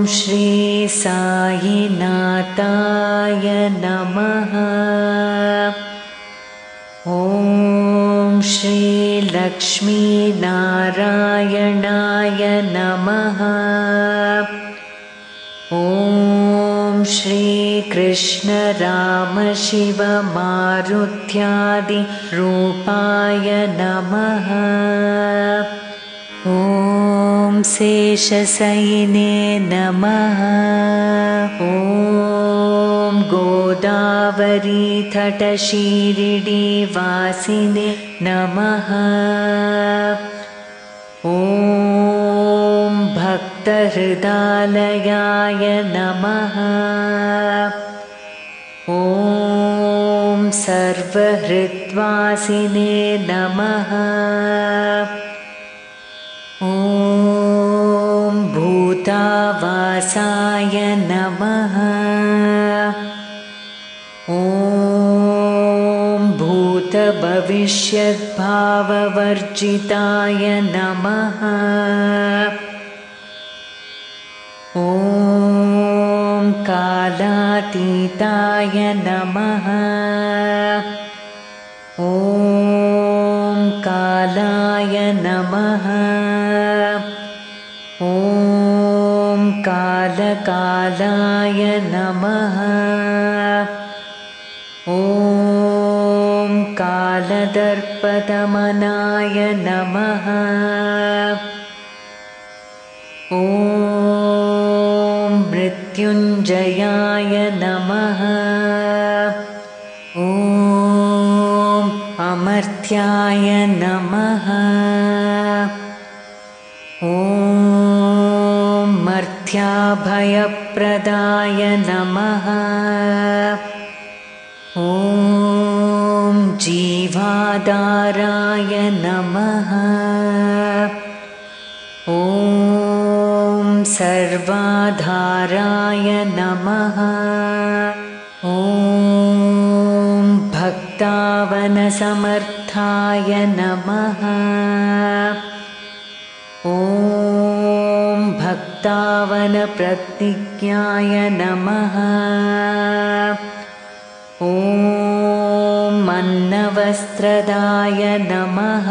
श्री साईनाथाय नमः। ॐ श्री लक्ष्मीनारायणाय नमः। ॐ श्री कृष्ण राम शिव मारुत्यादि रूपाय नमः। ॐ शेषशयिने नमः। ॐ गोदावरी तटशिरिडिवासिने नमः। ॐ भक्तहृदालयाय नमः। ॐ सर्वहृद्वासिने नमः। ॐ भूतावासाय नमः। ॐ भूतभविष्यद्भाववर्जिताय नमः। ॐ कालातीताय नमः। ॐ कालाय नमः। ॐ कालकालाय नमः। ॐ कालदर्पदमनाय नमः। ॐ मृत्युञ्जयाय नमः। ॐ अमर्त्याय नमः। ॐ मर्त्याभयप्रदाय नमः। ॐ जीवाधाराय नमः। ॐ सर्वाधाराय नमः। ॐ भक्तावनसमर्थाय नमः। ॐ भक्तावनप्रतिज्ञाय नमः। ॐ अन्नवस्त्रदाय नमः।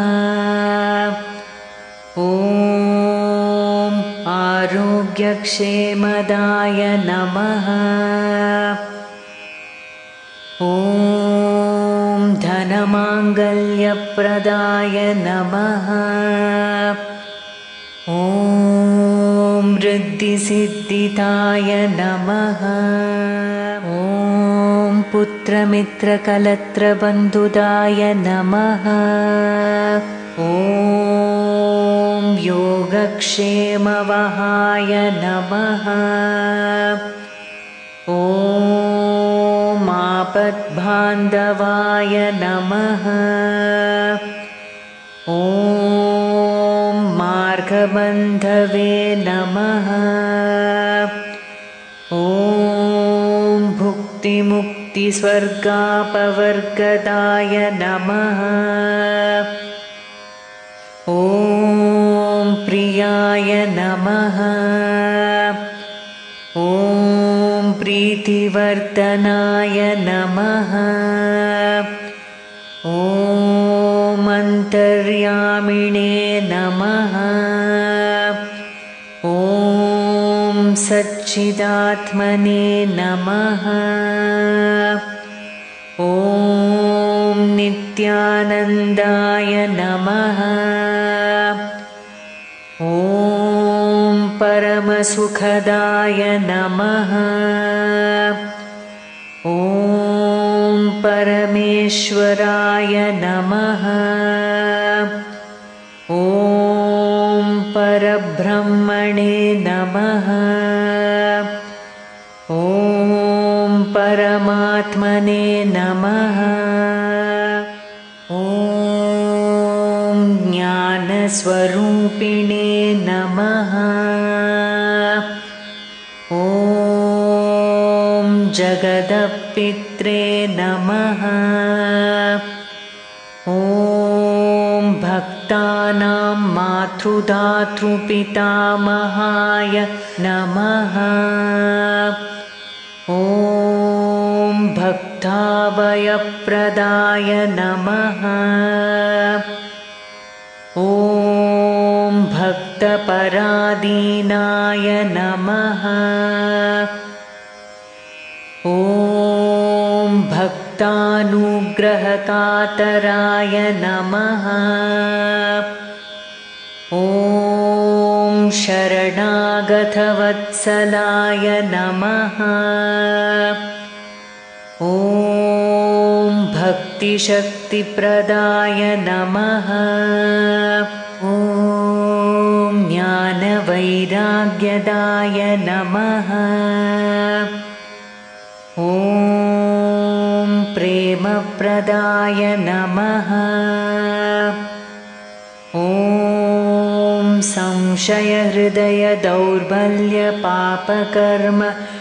ॐ आरोग्यक्षेमदाय नमः। ॐ धनमाङ्गल्यप्रदाय नमः। ॐ वृद्धिसिद्धिदाय नमः। ॐ पुत्रमित्रकलत्रबन्धुदाय नमः। ॐ योगक्षेमवहाय नमः। ॐ आपद्बान्धवाय नमः। ॐ मार्गबन्धवे नमः। ॐ भुक्तिमुक्तिस्वर्गापवर्गदाय नमः। ॐ प्रियाय नमः। ॐ प्रीतिवर्धनाय नमः। ॐ अन्तर्यामिणे नमः। ॐ सच्चिदात्मने नमः। ॐ नित्यानन्दाय नमः। ॐ परमसुखदाय नमः। ॐ परमेश्वराय नमः। ॐ परब्रह्मणे नमः। ॐ परमात्मने नमः। ॐ ज्ञानस्वरूपिणे नमः। ॐ जगदपित्रे नमः। ॐ भक्त भक्तानां मातृदातृपितामहाय नमः। ॐ भक्ताभयप्रदाय नमः। ॐ भक्तपराधीनाय नमः। ॐ भक्तानुग्रहकातराय नमः। ॐ शरणागतवत्सलाय नमः। ॐ भक्तिशक्तिप्रदाय नमः। ॐ ज्ञानवैराग्यदाय नमः। ॐ प्रेमप्रदाय नमः। ॐ संशयहृदयदौर्बल्यपापकर्म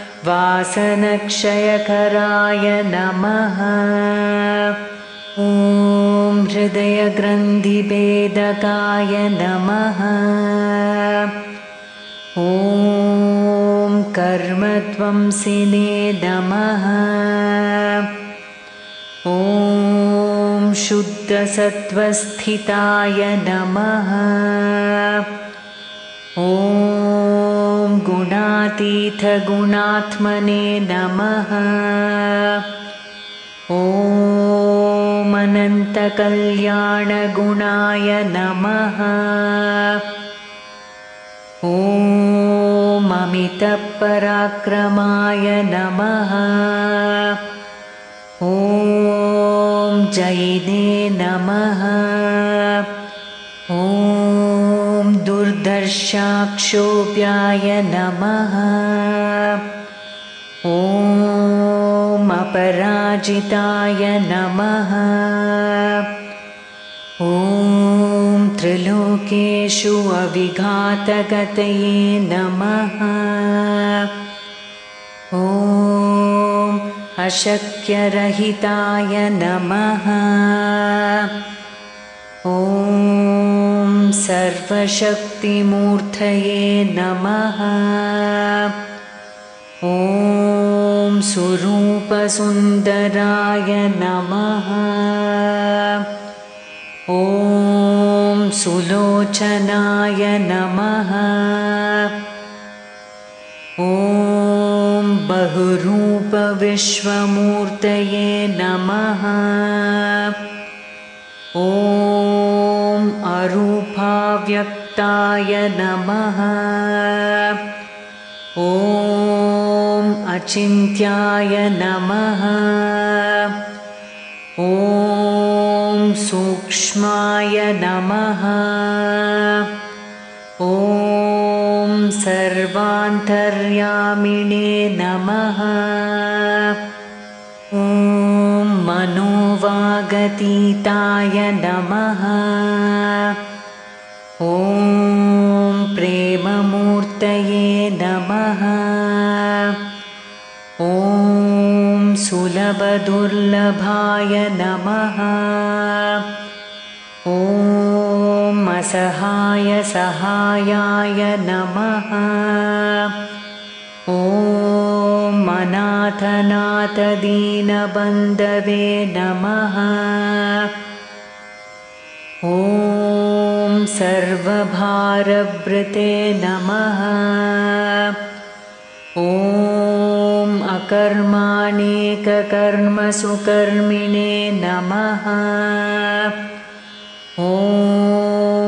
वासनक्षयकराय नमः। ॐ हृदयग्रन्थिभेदकाय नमः। ॐ कर्मध्वंसिने नमः। ॐ शुद्धसत्त्वस्थिताय नमः। ॐ गुणातीतगुणात्मने नमः। ॐ अनन्तकल्याणगुणाय नमः। ॐ अमितपराक्रमाय नमः। ॐ जैने नमः। ॐ दुर्धर्षाक्षोभ्याय नमः। ॐ अपराजिताय नमः। ॐ त्रिलोकेषु अविघातगतये नमः। ॐ अशक्यरहिताय नमः। ॐ सर्वशक्तिमूर्तये नमः। ॐ स्वरूपसुन्दराय नमः। ॐ सुलोचनाय नमः। ॐ बहुरूपविश्वमूर्तये नमः। ॐ अरूपाव्यक्ताय नमः। ॐ अचिन्त्याय नमः। ॐ सूक्ष्माय नमः। ॐ सर्वान्तर्यामिणे नमः। ॐ मनोवागतीताय नमः। ॐ प्रेममूर्तये नमः। ॐ सुलभदुर्लभाय नमः। ॐ असहायसहायाय नमः। ॐ अनाथनाथदीनबन्धवे नमः। ॐ सर्वभारभृते नमः। ॐ अकर्माणेककर्मसुकर्मिणे नमः। ॐ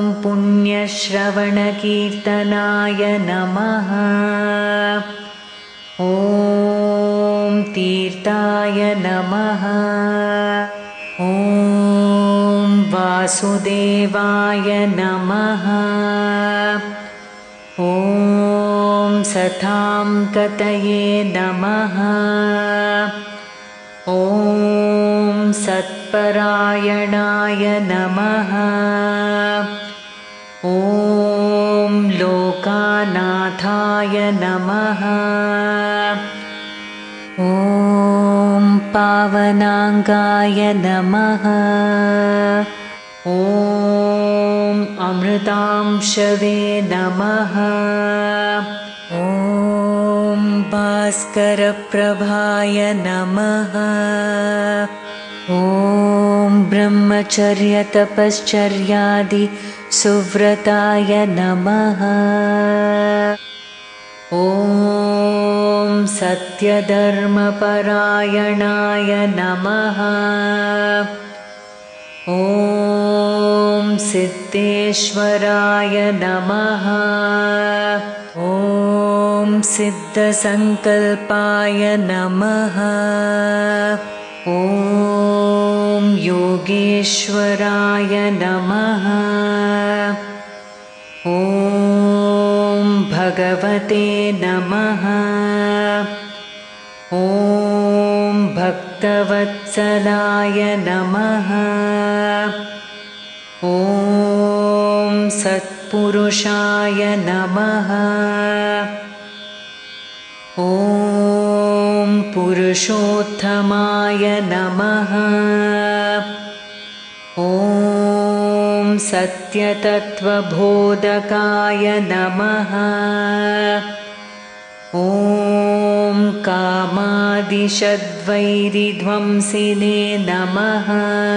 पुण्यश्रवणकीर्तनाय नमः। ॐ तीर्थाय नमः। ॐ वासुदेवाय नमः। ॐ सतां कतये नमः। ॐ सत्परायणाय नमः। ॐ लोकानाथाय नमः। ॐ पावनाङ्गाय नमः। ॐ अमृतांशवे नमः। ॐ भास्करप्रभाय नमः। ॐ ब्रह्मचर्यतपश्चर्यादि सुव्रताय नमः। ॐ सत्यधर्मपरायणाय नमः। ॐ सिद्धेश्वराय नमः। ॐ सिद्धसङ्कल्पाय नमः। ॐ योगेश्वराय नमः। ॐ भगवते नमः। ॐ भक्तवत्सलाय नमः। ॐ सत्पुरुषाय नमः। ॐ पुरुषोत्तमाय नमः। ॐ सत्यतत्त्वबोधकाय नमः। ॐ कामादिषद्वैरिध्वंसिने नमः।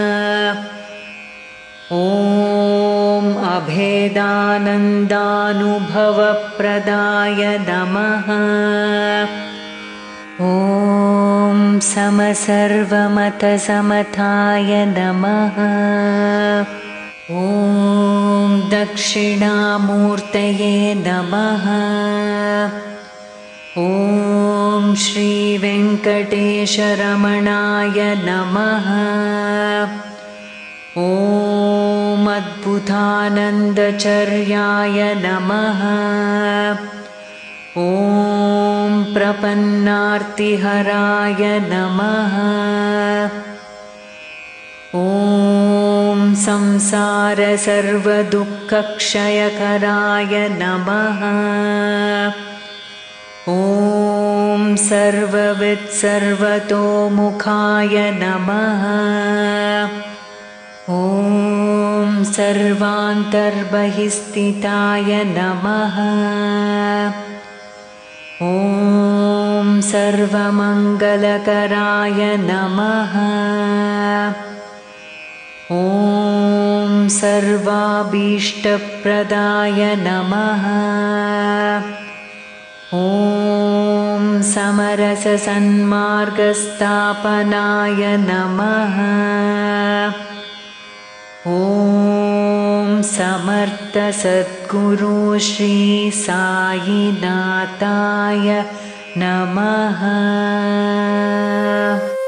ॐ अभेदानन्दानुभवप्रदाय नमः। ॐ समसर्वमतसमताय नमः। ॐ दक्षिणामूर्तये नमः। ॐ श्रीवेङ्कटेशरमणाय नमः। ॐ अद्भुतानन्दचर्याय नमः। ॐ प्रपन्नार्तिहराय नमः। ॐ संसारसर्वदुःखक्षयकराय नमः। ॐ सर्ववित्सर्वतोमुखाय नमः। ॐ सर्वान्तर्बहिस्थिताय नमः। ॐ सर्वमङ्गलकराय नमः। ॐ सर्वाभीष्टप्रदाय नमः। ॐ समरससन्मार्गस्थापनाय नमः। ॐ समर्थ सद्गुरु श्री साईनाथाय नमः।